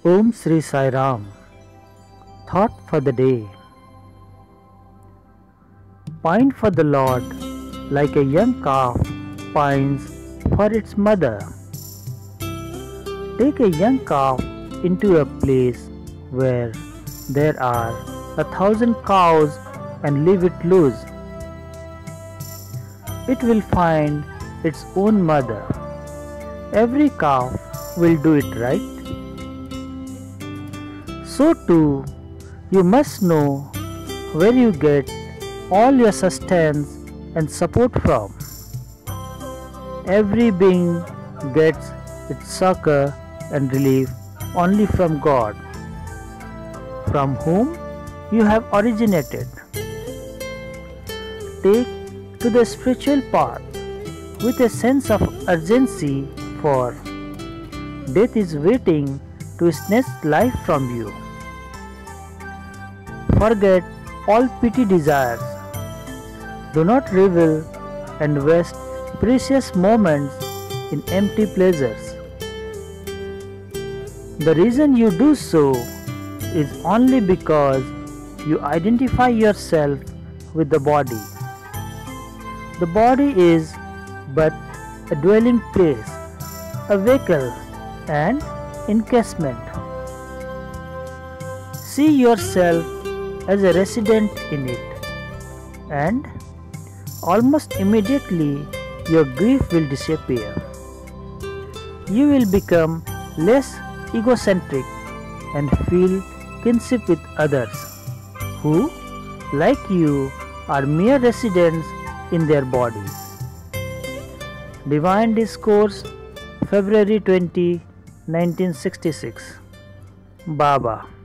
Om Sri Sai Ram. Thought for the day. Pine for the Lord like a young calf pines for its mother. Take a young calf into a place where there are 1,000 cows and leave it loose. It will find its own mother. Every calf will do it right. So too, you must know where you get all your sustenance and support from. Every being gets its succor and relief only from God, from whom you have originated. Take to the spiritual path with a sense of urgency, for death is waiting to snatch life from you. Forget all petty desires. Do not revel and waste precious moments in empty pleasures. The reason you do so is only because you identify yourself with the body. The body is but a dwelling place, a vehicle and encasement. See yourself as a resident in it, and almost immediately your grief will disappear. You will become less egocentric and feel kinship with others who, like you, are mere residents in their bodies. Divine Discourse, February 20, 1966. Baba.